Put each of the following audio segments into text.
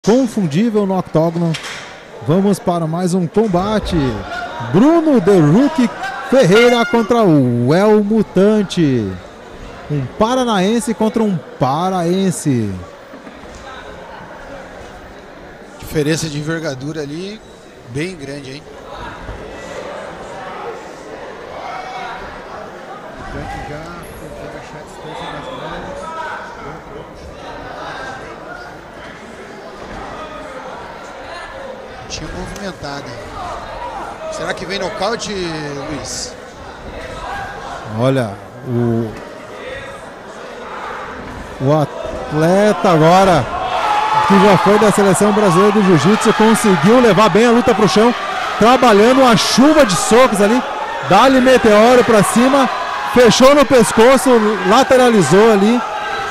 Confundível no octógono. Vamos para mais um combate. Bruno The Rookie Ferreira contra o El Mutante. Um paranaense contra um paraense. Diferença de envergadura ali bem grande, hein? Tinha movimentada. Será que vem nocaute, Luiz? Olha, o atleta agora, que já foi da seleção brasileira do jiu-jitsu, conseguiu levar bem a luta para o chão, trabalhando uma chuva de socos ali, dá-lhe meteoro para cima, fechou no pescoço, lateralizou ali.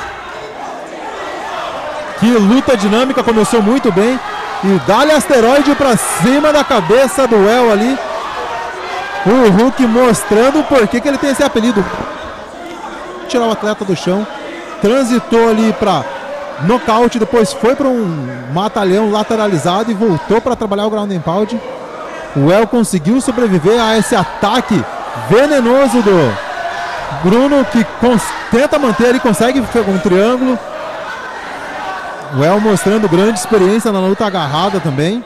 Que luta dinâmica, começou muito bem. E dá-lhe asteroide para cima da cabeça do El ali. O Hulk mostrando por que ele tem esse apelido. Tirar o atleta do chão. Transitou ali para nocaute. Depois foi para um mata-leão lateralizado e voltou para trabalhar o ground and pound. O El conseguiu sobreviver a esse ataque venenoso do Bruno, que tenta manter ali, consegue um triângulo. O El mostrando grande experiência na luta agarrada também.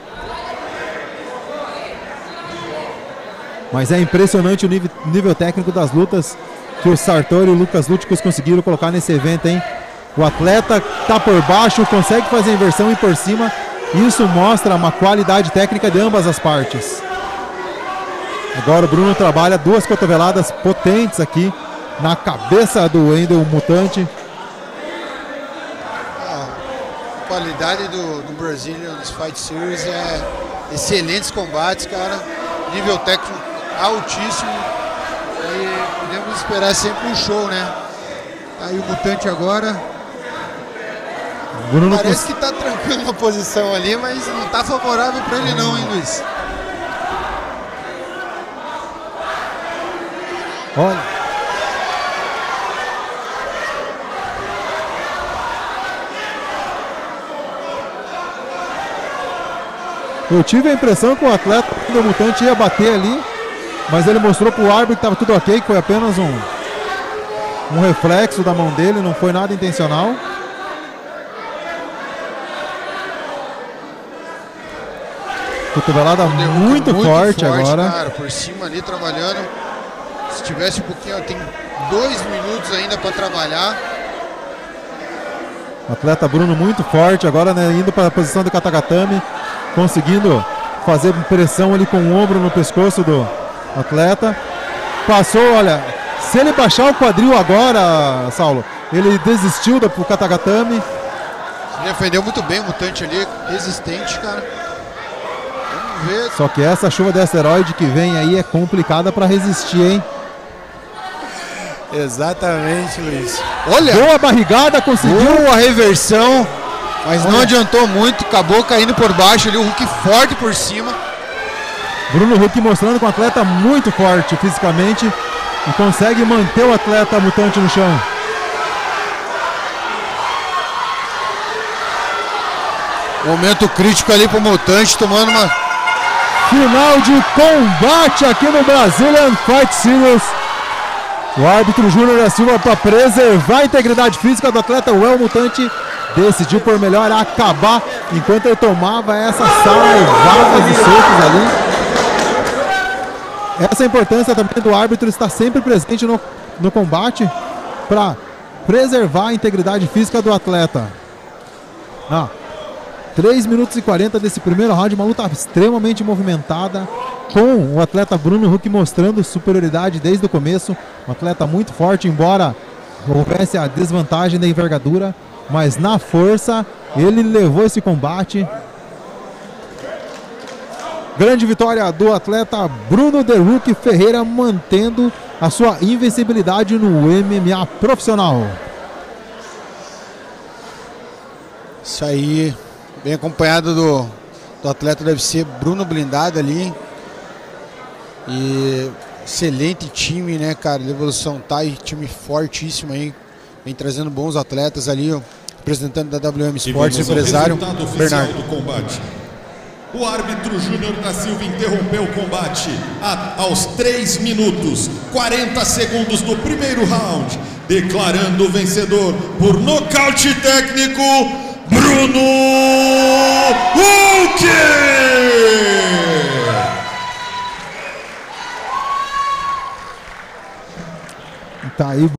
Mas é impressionante o nível técnico das lutas que o Sartori e o Lucas Lúticos conseguiram colocar nesse evento, hein? O atleta tá por baixo, consegue fazer a inversão e por cima. Isso mostra uma qualidade técnica de ambas as partes. Agora o Bruno trabalha duas cotoveladas potentes aqui na cabeça do El Mutante. A qualidade do Brazilian Fight Series é excelentes combates, cara. Nível técnico altíssimo. E podemos esperar sempre um show, né? Aí o Mutante agora. Bruno parece que tá trancando uma posição ali, mas não tá favorável para ele não, hein, Luiz? Olha. Eu tive a impressão que o atleta do Mutante ia bater ali, mas ele mostrou para o árbitro que estava tudo ok, que foi apenas um reflexo da mão dele, não foi nada intencional. Cotovelada muito forte agora. Cara, por cima ali trabalhando. Se tivesse um pouquinho, tem 2 minutos ainda para trabalhar. Atleta Bruno muito forte agora, né, indo para a posição do Katagatame. Conseguindo fazer pressão ali com o ombro no pescoço do atleta. Passou, olha, se ele baixar o quadril agora, Saulo, ele desistiu do Katagatame. Defendeu muito bem o Mutante ali, resistente, cara. Vamos ver. Só que essa chuva de asteroide que vem aí é complicada para resistir, hein? Exatamente, Luiz. Olha! Boa barrigada, conseguiu a reversão. Mas não adiantou muito, acabou caindo por baixo ali, o Hulk forte por cima. Bruno Hulk mostrando que um atleta muito forte fisicamente e consegue manter o atleta Mutante no chão. Momento crítico ali pro Mutante, tomando uma... Final de combate aqui no Brazilian Fight Series. O árbitro Júnior da Silva, para preservar a integridade física do atleta, o El Mutante decidiu por melhor acabar enquanto ele tomava essa salvada de socos ali. Essa é a importância também do árbitro estar sempre presente no combate para preservar a integridade física do atleta. 3 minutos e 40 desse primeiro round, uma luta extremamente movimentada, com o atleta Bruno Hulk mostrando superioridade desde o começo. Um atleta muito forte, embora houvesse a desvantagem da envergadura. Mas na força, ele levou esse combate. Grande vitória do atleta Bruno The Rookie Ferreira, mantendo a sua invencibilidade no MMA profissional. Isso aí, bem acompanhado do atleta do UFC, Bruno Blindado ali. E excelente time, né, cara? A Evolução tá aí, time fortíssimo aí. Vem trazendo bons atletas ali. O representante da WM Sports, empresário Bernardo. Do combate. O árbitro Júnior da Silva interrompeu o combate aos 3 minutos 40 segundos do primeiro round, declarando o vencedor por nocaute técnico, Bruno Huck! Tá aí.